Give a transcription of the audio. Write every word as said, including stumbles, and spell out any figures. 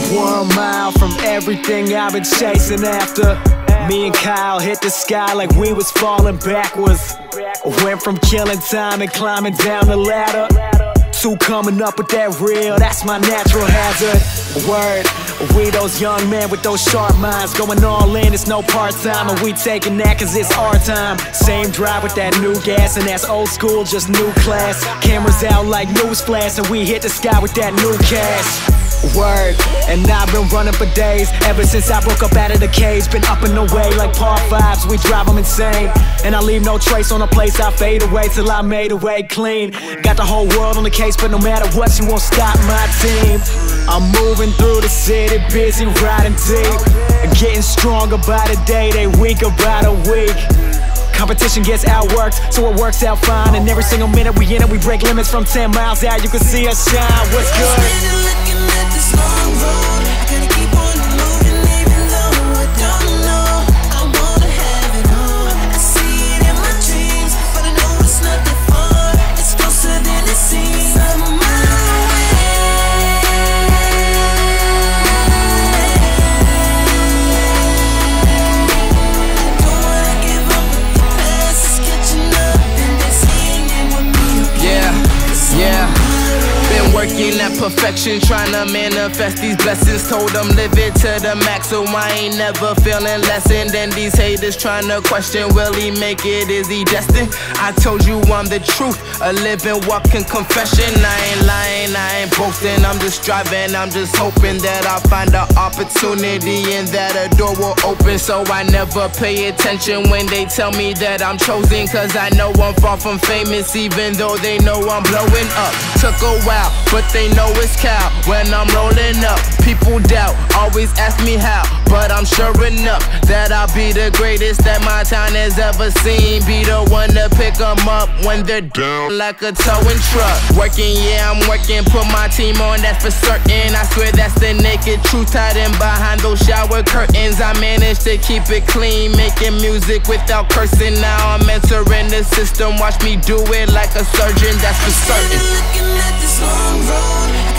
One mile from everything I've been chasing after. Me and Kyle hit the sky like we was falling backwards. Went from killing time and climbing down the ladder to coming up with that real, that's my natural hazard. Word, we those young men with those sharp minds, going all in, it's no part-time, and we taking that cause it's our time. Same drive with that new gas, and that's old school, just new class. Cameras out like news flash, and we hit the sky with that new cash. Word, and I've been running for days, ever since I broke up out of the cage. Been up and away like par fives, we drive them insane. And I leave no trace on the place, I fade away till I made away clean. Got the whole world on the case, but no matter what, you won't stop my team. I'm moving through the city, busy riding deep, getting stronger by the day, they weaker by the week. Competition gets outworked, so it works out fine. And every single minute we in it, we break limits from ten miles out. You can see us shine, what's good? Long road, I gotta keep on moving, even though I don't know. I wanna have it all. I see it in my dreams, but I know it's not that far. It's closer than it seems. I'm on my way. Don't wanna give up, but the past is catching up, and they're seeing it with me. Yeah, yeah. Been working at perfection, trying to manifest these blessings. Told them live it to the max, so I ain't never feeling less. And then these haters trying to question, will he make it, is he destined? I told you I'm the truth, a living walking confession. I ain't lying, I ain't boasting, I'm just striving. I'm just hoping that I'll find an opportunity and that a door will open. So I never pay attention when they tell me that I'm chosen, cause I know I'm far from famous, even though they know I'm blowing up. Took a while, but they know it's Cal. When I'm rolling up, people doubt, always ask me how, but I'm sure enough that I'll be the greatest that my town has ever seen. Be the one to pick them up when they're down like a towing truck. Working, yeah, I'm working, put my team on, that's for certain. I swear that's the naked truth, hiding behind those shower curtains. I managed to keep it clean, making music without cursing. Now I'm entering the system, watch me do it like a surgeon, that's for certain. Looking at this long road,